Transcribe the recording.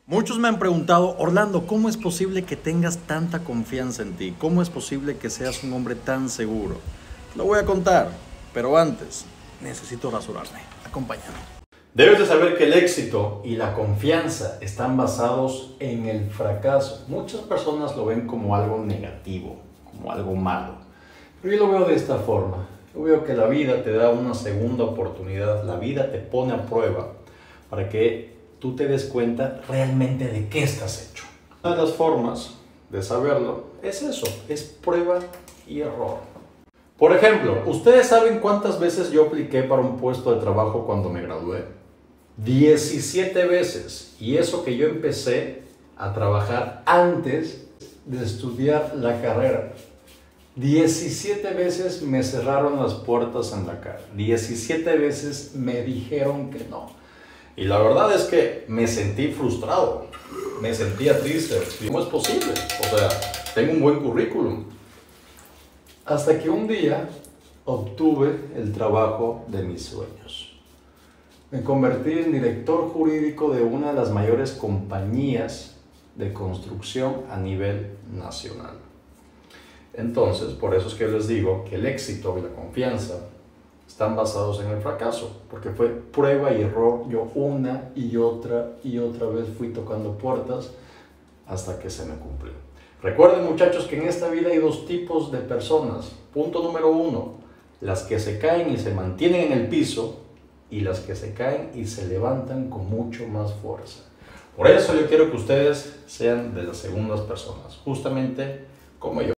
Muchos me han preguntado, Orlando, ¿cómo es posible que tengas tanta confianza en ti? ¿Cómo es posible que seas un hombre tan seguro? Lo voy a contar, pero antes necesito rasurarme. Acompáñame. Debes de saber que el éxito y la confianza están basados en el fracaso. Muchas personas lo ven como algo negativo, como algo malo. Pero yo lo veo de esta forma. Yo veo que la vida te da una segunda oportunidad. La vida te pone a prueba para que tú te des cuenta realmente de qué estás hecho. Una de las formas de saberlo es eso, es prueba y error. Por ejemplo, ¿ustedes saben cuántas veces yo apliqué para un puesto de trabajo cuando me gradué? 17 veces. Y eso que yo empecé a trabajar antes de estudiar la carrera. 17 veces me cerraron las puertas en la cara. 17 veces me dijeron que no. Y la verdad es que me sentí frustrado, me sentía triste. ¿Cómo es posible? O sea, tengo un buen currículum. Hasta que un día obtuve el trabajo de mis sueños. Me convertí en director jurídico de una de las mayores compañías de construcción a nivel nacional. Entonces, por eso es que les digo que el éxito y la confianza están basados en el fracaso, porque fue prueba y error. Yo una y otra vez fui tocando puertas hasta que se me cumplió. Recuerden, muchachos, que en esta vida hay dos tipos de personas. Punto número 1, las que se caen y se mantienen en el piso, y las que se caen y se levantan con mucho más fuerza. Por eso yo quiero que ustedes sean de las segundas personas, justamente como yo.